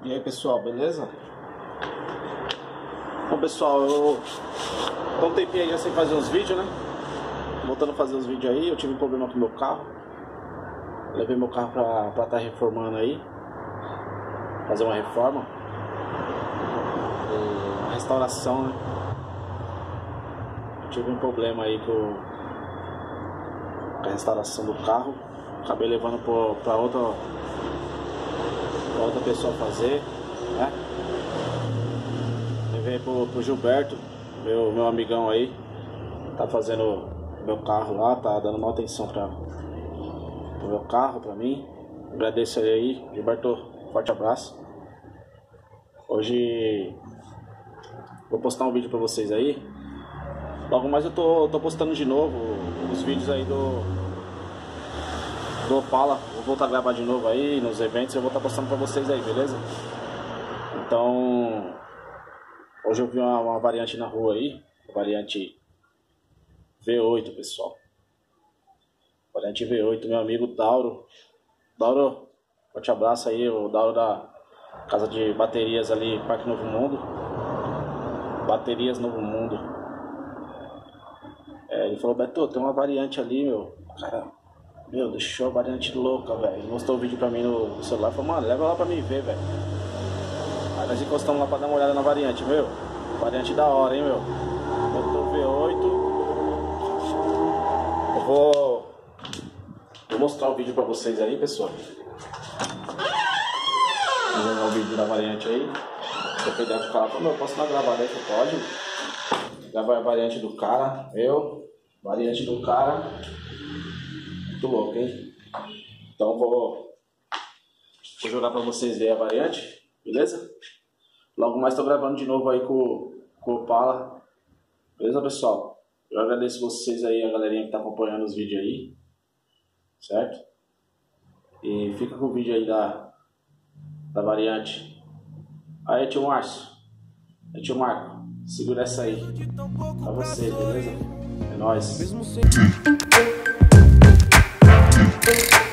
E aí pessoal, beleza? Bom pessoal, eu tô um tempinho aí já sem fazer uns vídeos, né? Voltando a fazer os vídeos aí, eu tive um problema com o meu carro. Levei meu carro pra estar reformando aí. Fazer uma reforma. Uma restauração, né? Eu tive um problema aí com a restauração do carro. Acabei levando pra outra pessoa fazer, né? Levei pro Gilberto, meu amigão aí. Tá fazendo meu carro lá, tá dando uma atenção pro meu carro, pra mim. Agradeço ele aí, Gilberto, forte abraço. Hoje vou postar um vídeo pra vocês aí. Logo mais eu tô postando de novo os vídeos aí do Opala. Vou voltar a gravar de novo aí nos eventos. Eu vou estar postando pra vocês aí, beleza? Então, hoje eu vi uma variante na rua aí, variante V8, pessoal. Variante V8, meu amigo Dauro. Dauro, forte abraço aí, o Dauro da casa de baterias ali, Parque Novo Mundo. Baterias Novo Mundo. Ele falou, Beto, tem uma variante ali, meu. Cara, meu, deixou a variante louca, velho. Ele mostrou o vídeo pra mim no celular. Falou, mano, leva lá pra mim ver, velho. Aí nós encostamos lá pra dar uma olhada na variante, meu. Variante da hora, hein, meu. Motor V8. Eu vou mostrar o vídeo pra vocês aí, pessoal. Vou jogar o vídeo da variante aí. Depois do cara falou, meu, posso dar gravada aí? Pode. Gravar a variante do cara, variante do cara. Muito louco, hein? Então vou jogar pra vocês verem a variante, beleza? Logo mais tô gravando de novo aí com o Opala. Beleza, pessoal? Eu agradeço vocês aí, a galerinha que tá acompanhando os vídeos aí. Certo? E fica com o vídeo aí da variante. Aí, tio Márcio. Aí, tio Marco. Segura essa aí. Pra vocês, beleza? É nóis.